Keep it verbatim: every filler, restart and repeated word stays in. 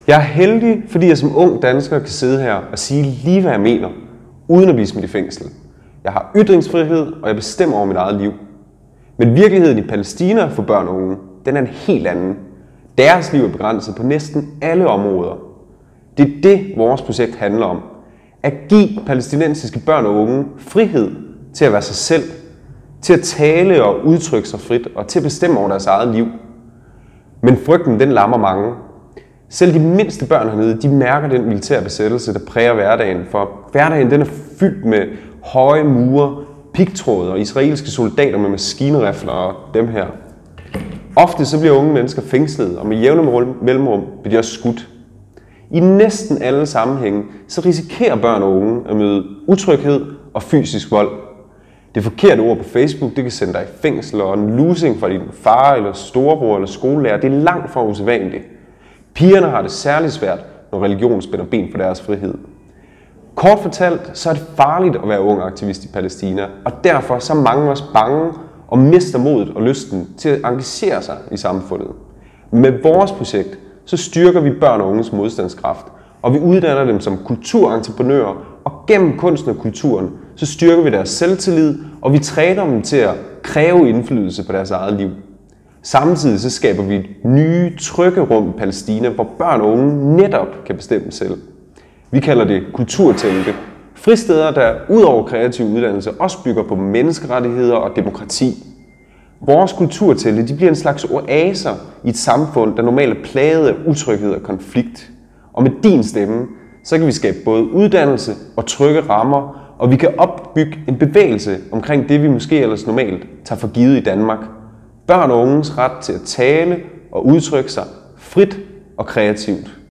Jeg er heldig, fordi jeg som ung dansker kan sidde her og sige lige, hvad jeg mener, uden at blive smidt i fængsel. Jeg har ytringsfrihed, og jeg bestemmer over mit eget liv. Men virkeligheden i Palæstina for børn og unge, den er en helt anden. Deres liv er begrænset på næsten alle områder. Det er det, vores projekt handler om. At give palæstinensiske børn og unge frihed til at være sig selv, til at tale og udtrykke sig frit og til at bestemme over deres eget liv. Men frygten, den lammer mange. Selv de mindste børn hernede, de mærker den militære besættelse, der præger hverdagen. For hverdagen, den er fyldt med høje mure, pigtråd og israelske soldater med maskinrifler og dem her. Ofte så bliver unge mennesker fængslet, og med jævne mellemrum bliver de også skudt. I næsten alle sammenhænge, så risikerer børn og unge at møde utryghed og fysisk vold. Det forkerte ord på Facebook, det kan sende dig i fængsel, og en losing fra din far eller storebror eller skolelærer, det er langt fra usædvanligt. Pigerne har det særligt svært, når religion spænder ben for deres frihed. Kort fortalt, så er det farligt at være ung aktivist i Palæstina, og derfor så er mange også bange og mister modet og lysten til at engagere sig i samfundet. Med vores projekt, så styrker vi børn og unges modstandskraft, og vi uddanner dem som kulturentreprenører, og gennem kunsten og kulturen, så styrker vi deres selvtillid, og vi træner dem til at kræve indflydelse på deres eget liv. Samtidig så skaber vi et nye, trygge rum i Palæstina, hvor børn og unge netop kan bestemme selv. Vi kalder det kulturtelte. Fristeder, der udover kreativ uddannelse også bygger på menneskerettigheder og demokrati. Vores kulturtelte, de bliver en slags oaser i et samfund, der normalt er plaget af utryghed og konflikt. Og med din stemme, så kan vi skabe både uddannelse og trygge rammer, og vi kan opbygge en bevægelse omkring det, vi måske ellers normalt tager for givet i Danmark. Børn og unges ret til at tale og udtrykke sig frit og kreativt.